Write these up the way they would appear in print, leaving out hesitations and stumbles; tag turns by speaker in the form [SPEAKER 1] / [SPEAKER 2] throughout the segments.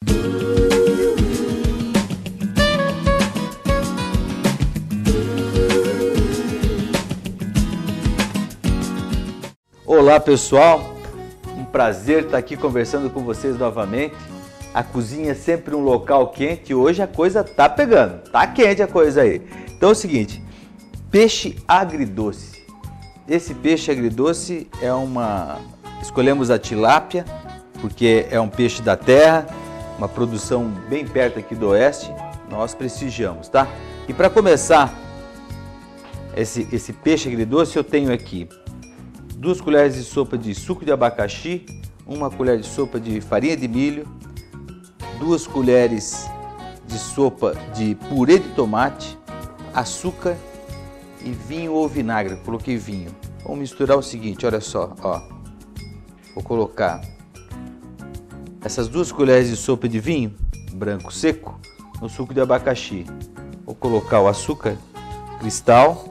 [SPEAKER 1] Olá pessoal, um prazer estar aqui conversando com vocês novamente. A cozinha é sempre um local quente e hoje a coisa tá pegando, tá quente a coisa aí. Então é o seguinte, peixe agridoce. Esse peixe agridoce escolhemos a tilápia, porque é um peixe da terra, uma produção bem perto aqui do oeste, nós prestigiamos, tá? E para começar esse peixe agridoce eu tenho aqui 2 colheres de sopa de suco de abacaxi, 1 colher de sopa de farinha de milho, 2 colheres de sopa de purê de tomate, açúcar e vinho ou vinagre. Eu coloquei vinho. Vamos misturar o seguinte, olha só, ó. Vou colocar essas 2 colheres de sopa de vinho branco seco no suco de abacaxi. Vou colocar o açúcar cristal.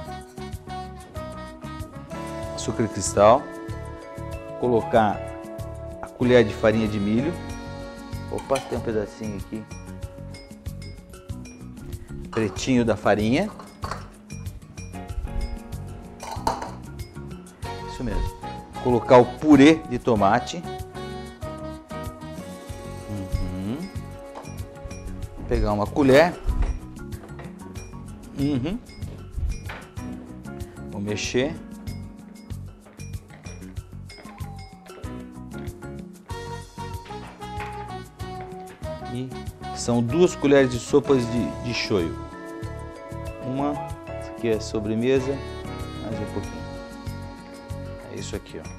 [SPEAKER 1] Colocar a colher de farinha de milho. Opa, tem um pedacinho aqui. Pretinho da farinha. Isso mesmo. Colocar o purê de tomate. Pegar uma colher. Vou mexer. E são 2 colheres de sopas de shoyu. Essa aqui é a sobremesa, mais um pouquinho. É isso aqui, ó.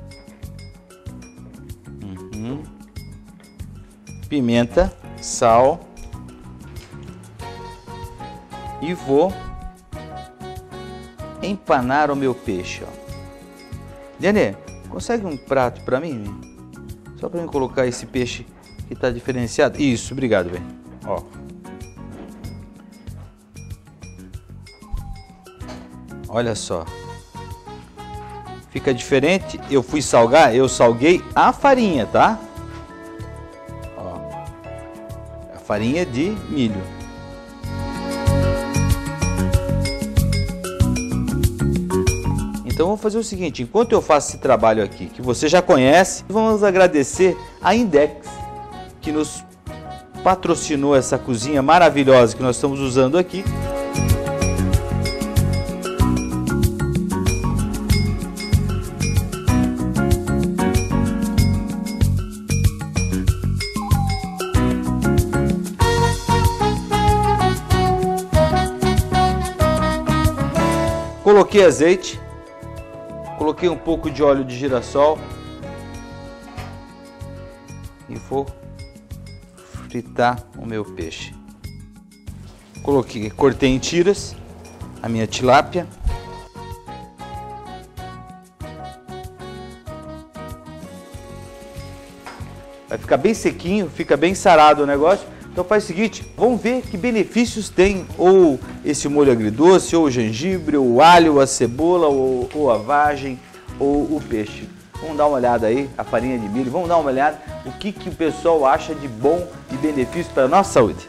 [SPEAKER 1] Pimenta, sal. E vou empanar o meu peixe, ó. Diane, consegue um prato para mim? Só para eu colocar esse peixe que está diferenciado. Isso, obrigado, bem. Ó. Olha só. Fica diferente. Eu fui salgar, eu salguei a farinha, tá? Ó. A farinha de milho. Então vamos fazer o seguinte, enquanto eu faço esse trabalho aqui, que você já conhece, vamos agradecer a Index, que nos patrocinou essa cozinha maravilhosa que nós estamos usando aqui. Coloquei azeite, coloquei um pouco de óleo de girassol e vou fritar o meu peixe. Cortei em tiras a minha tilápia. Vai ficar bem sequinho, fica bem sarado o negócio. Então faz o seguinte, vamos ver que benefícios tem ou esse molho agridoce, ou o gengibre, ou o alho, ou a cebola, ou a vagem, ou o peixe. Vamos dar uma olhada aí, a farinha de milho, vamos dar uma olhada o que o pessoal acha de bom e benefício para a nossa saúde.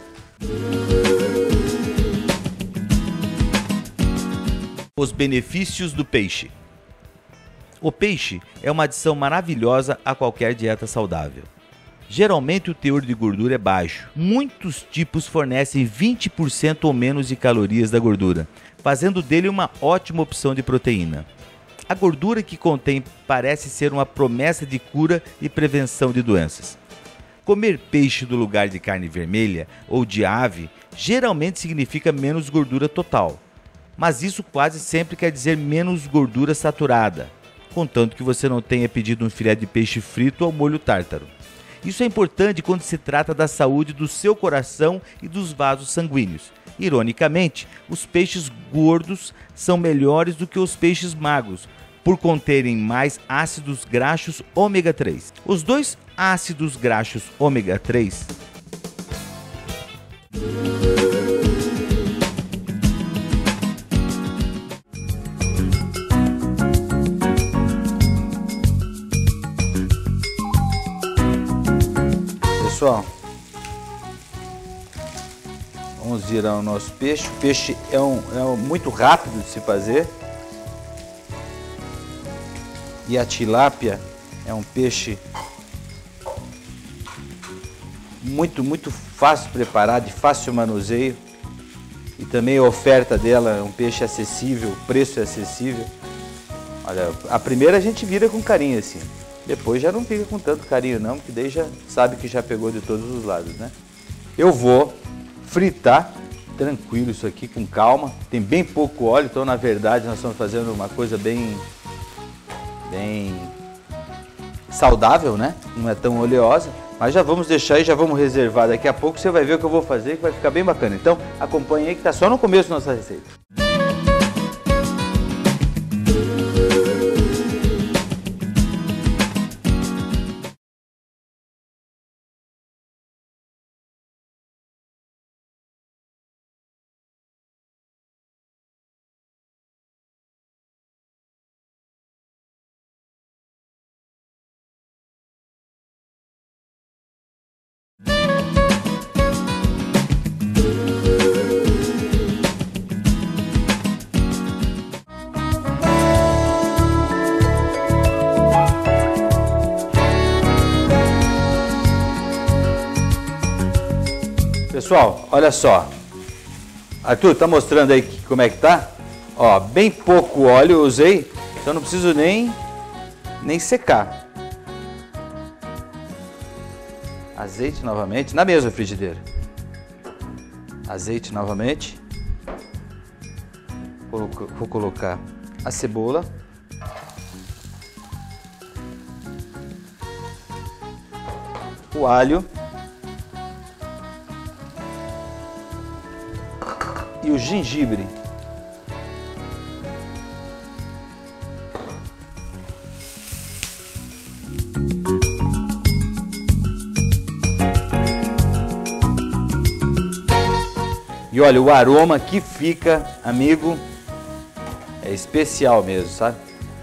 [SPEAKER 1] Os benefícios do peixe. O peixe é uma adição maravilhosa a qualquer dieta saudável. Geralmente o teor de gordura é baixo. Muitos tipos fornecem 20% ou menos de calorias da gordura, fazendo dele uma ótima opção de proteína. A gordura que contém parece ser uma promessa de cura e prevenção de doenças. Comer peixe no lugar de carne vermelha ou de ave geralmente significa menos gordura total, mas isso quase sempre quer dizer menos gordura saturada, contanto que você não tenha pedido um filé de peixe frito ao molho tártaro. Isso é importante quando se trata da saúde do seu coração e dos vasos sanguíneos. Ironicamente, os peixes gordos são melhores do que os peixes magros, por conterem mais ácidos graxos ômega 3. Os 2 ácidos graxos ômega 3 Pessoal, Vamos virar o nosso peixe. O peixe é muito rápido de se fazer. E a tilápia é um peixe muito fácil de preparar, de fácil manuseio. E também a oferta dela é um peixe acessível, o preço é acessível. Olha, a primeira a gente vira com carinho assim. Depois já não fica com tanto carinho não, porque daí já sabe que já pegou de todos os lados, né? Eu vou fritar tranquilo isso aqui, com calma. Tem bem pouco óleo, então na verdade nós estamos fazendo uma coisa bem saudável, né? Não é tão oleosa, mas já vamos deixar e já vamos reservar. Daqui a pouco você vai ver o que eu vou fazer, que vai ficar bem bacana. Então acompanhe aí que está só no começo da nossa receita. Pessoal, olha só. Arthur, tá mostrando aí como é que tá? Ó, bem pouco óleo eu usei, então não preciso nem secar. Azeite novamente, na mesma frigideira. Azeite novamente. Vou colocar a cebola. O alho. E o gengibre. E olha, o aroma que fica, amigo, é especial mesmo, sabe?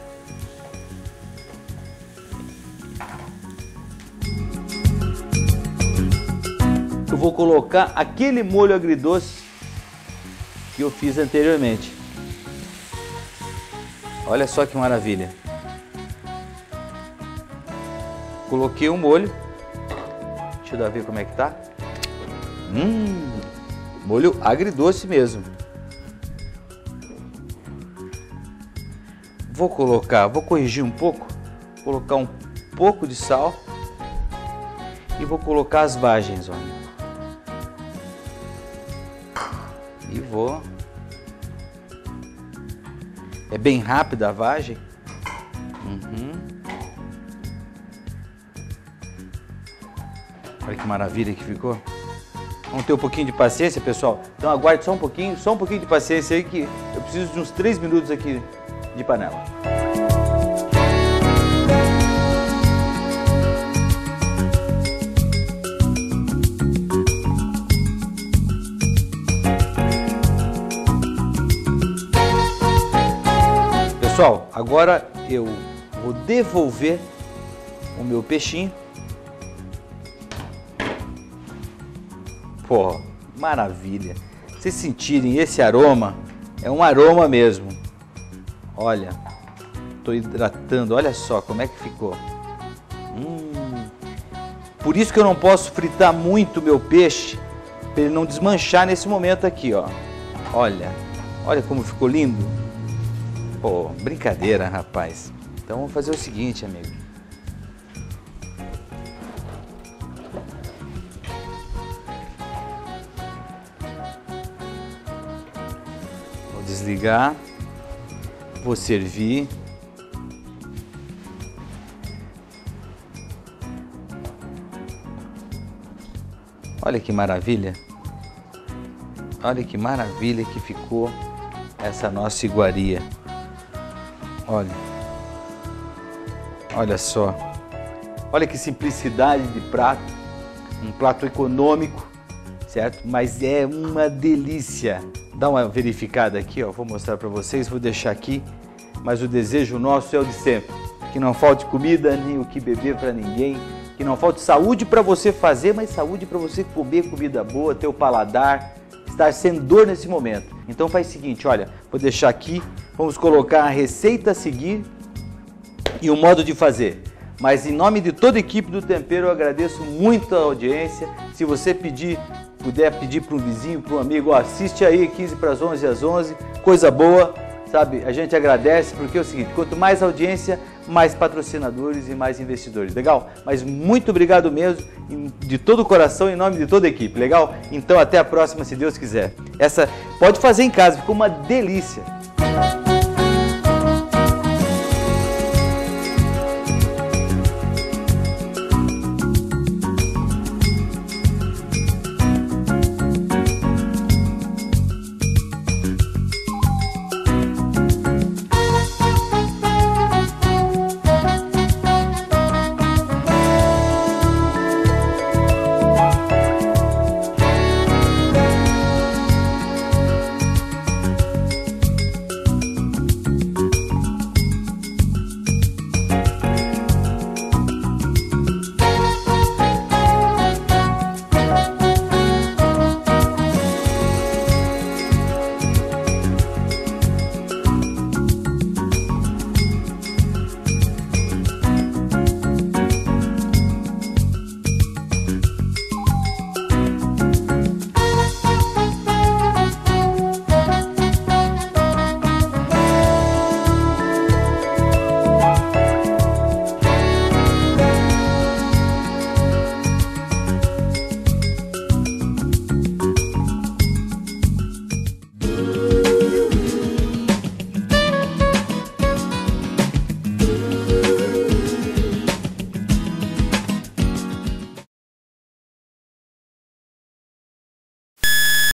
[SPEAKER 1] Eu vou colocar aquele molho agridoce que eu fiz anteriormente. Olha só que maravilha. Coloquei o molho. Deixa eu ver como é que tá. Molho agridoce mesmo. Vou corrigir um pouco. Vou colocar um pouco de sal. E vou colocar as vagens, olha. E vou. É bem rápida a vagem. Olha que maravilha que ficou. Vamos ter um pouquinho de paciência, pessoal. Então aguarde só um pouquinho de paciência aí, que eu preciso de uns 3 minutos aqui de panela. Pessoal, agora eu vou devolver o meu peixinho. Pô, maravilha! Vocês sentirem esse aroma, é um aroma mesmo. Olha, estou hidratando, olha só como é que ficou. Por isso que eu não posso fritar muito o meu peixe, para ele não desmanchar nesse momento aqui, ó. Olha como ficou lindo. Pô, brincadeira, rapaz. Então vamos fazer o seguinte, amigo. Vou desligar. Vou servir. Olha que maravilha. Olha que maravilha que ficou essa nossa iguaria. Olha só, olha que simplicidade de prato, um prato econômico, certo? Mas é uma delícia. Dá uma verificada aqui, ó. Vou mostrar para vocês, vou deixar aqui, mas o desejo nosso é o de sempre, que não falte comida nem o que beber para ninguém, que não falte saúde para você fazer, mas saúde para você comer comida boa, ter o paladar estar sem dor nesse momento. Então faz o seguinte, olha, vou deixar aqui, vamos colocar a receita a seguir e o modo de fazer. Mas em nome de toda a equipe do Tempero, eu agradeço muito a audiência. Se você puder pedir para um vizinho, para um amigo, ó, assiste aí 15 para as 11 às 11, coisa boa, sabe? A gente agradece porque é o seguinte, quanto mais audiência, mais patrocinadores e mais investidores, legal? Mas muito obrigado mesmo, de todo o coração, em nome de toda a equipe, legal? Então até a próxima, se Deus quiser. Essa pode fazer em casa, ficou uma delícia.